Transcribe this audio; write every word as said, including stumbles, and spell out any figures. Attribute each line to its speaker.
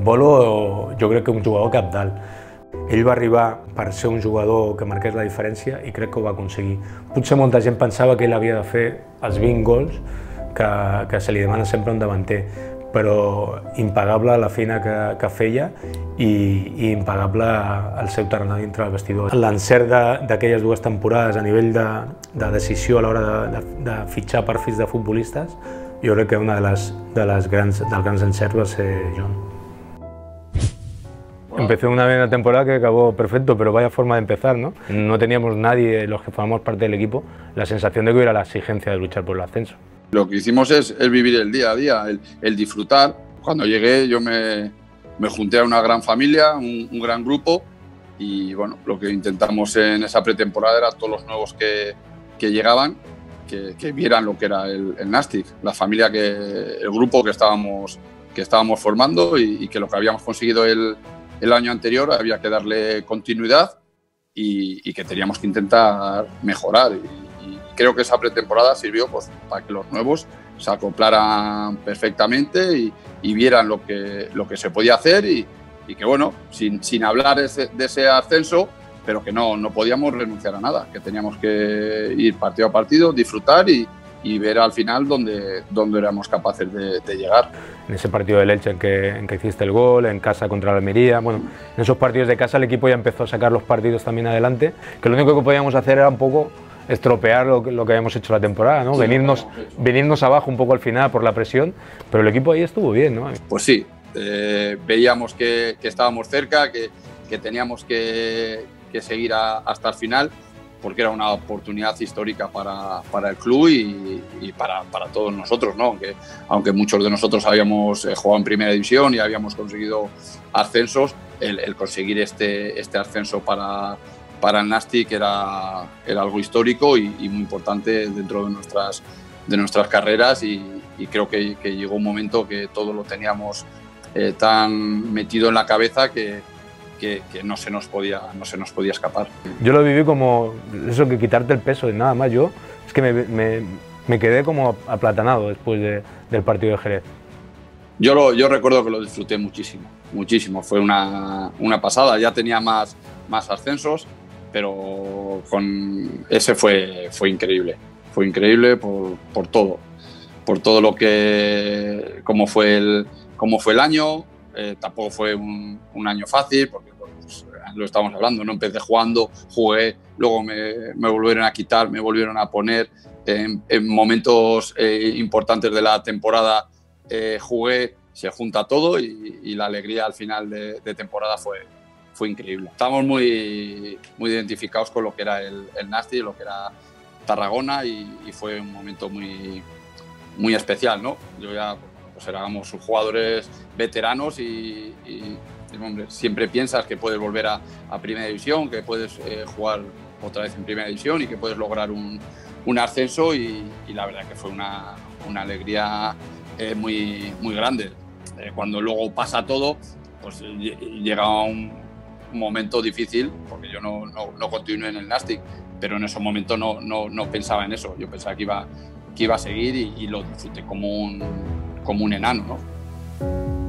Speaker 1: Bolo jo crec que un jugador cabdal. Ell va arribar per ser un jugador que marqués la diferència i crec que ho va aconseguir. Potser molta gent pensava que ell havia de fer els vint gols que, que se li demana sempre a un davanter, però impagable la feina que, que feia i, i impagable el seu tarannà dintre del vestidor. L'encert d'aquelles dues temporades a nivell de, de decisió a l'hora de, de, de fitxar perfils de futbolistes, jo crec que una de les, de les grans, dels grans encerts va ser John. Empecé una vez la temporada que acabó perfecto, pero vaya forma de empezar, ¿no? No teníamos nadie, los que formamos parte del equipo, la sensación de que hubiera la exigencia de luchar por el ascenso.
Speaker 2: Lo que hicimos es, es vivir el día a día, el, el disfrutar. Cuando llegué yo me, me junté a una gran familia, un, un gran grupo y bueno, lo que intentamos en esa pretemporada era todos los nuevos que, que llegaban, que, que vieran lo que era el, el Nàstic, la familia, que, el grupo que estábamos, que estábamos formando y, y que lo que habíamos conseguido el El año anterior había que darle continuidad y, y que teníamos que intentar mejorar. Y, y creo que esa pretemporada sirvió pues, para que los nuevos se acoplaran perfectamente y, y vieran lo que, lo que se podía hacer y, y que, bueno, sin, sin hablar de ese, de ese ascenso, pero que no, no podíamos renunciar a nada, que teníamos que ir partido a partido, disfrutar y, y ver al final dónde, dónde éramos capaces de, de llegar.
Speaker 1: En ese partido del Elche en que, en que hiciste el gol, en casa contra la Almería, bueno, en esos partidos de casa el equipo ya empezó a sacar los partidos también adelante, que lo único que podíamos hacer era un poco estropear lo que, lo que habíamos hecho la temporada, ¿no? Sí, venirnos, venirnos abajo un poco al final por la presión, pero el equipo ahí estuvo bien, ¿no?
Speaker 2: Pues sí, eh, veíamos que, que estábamos cerca, que, que teníamos que, que seguir a, hasta el final, porque era una oportunidad histórica para, para el club y, y para, para todos nosotros, ¿no? Aunque, aunque muchos de nosotros habíamos eh, jugado en primera división y habíamos conseguido ascensos, el, el conseguir este, este ascenso para, para el Nàstic era, era algo histórico y, y muy importante dentro de nuestras, de nuestras carreras y, y creo que, que llegó un momento que todos lo teníamos eh, tan metido en la cabeza que Que, que no, se nos podía, no se nos podía escapar.
Speaker 1: Yo lo viví como eso, que quitarte el peso, nada más. Yo es que me, me, me quedé como aplatanado después de, del partido de Jerez.
Speaker 2: Yo, lo, yo recuerdo que lo disfruté muchísimo, muchísimo. Fue una, una pasada, ya tenía más, más ascensos, pero con ese fue, fue increíble. Fue increíble por, por todo, por todo lo que, cómo fue el, cómo fue el año. Eh, tampoco fue un, un año fácil, porque pues, lo estamos hablando, no empecé jugando, jugué, luego me, me volvieron a quitar, me volvieron a poner, en, en momentos eh, importantes de la temporada eh, jugué, se junta todo y, y la alegría al final de, de temporada fue, fue increíble. Estamos muy, muy identificados con lo que era el, el Nàstic, lo que era Tarragona y, y fue un momento muy, muy especial, ¿no? Yo ya, pues éramos jugadores veteranos y, y, y hombre, siempre piensas que puedes volver a, a Primera División, que puedes eh, jugar otra vez en Primera División y que puedes lograr un, un ascenso y, y la verdad que fue una, una alegría eh, muy, muy grande. Eh, cuando luego pasa todo, pues llega un, un momento difícil, porque yo no, no, no continué en el Nàstic, pero en ese momento no, no, no pensaba en eso. Yo pensaba que iba, que iba a seguir y, y lo disfruté como un como un enano, ¿no?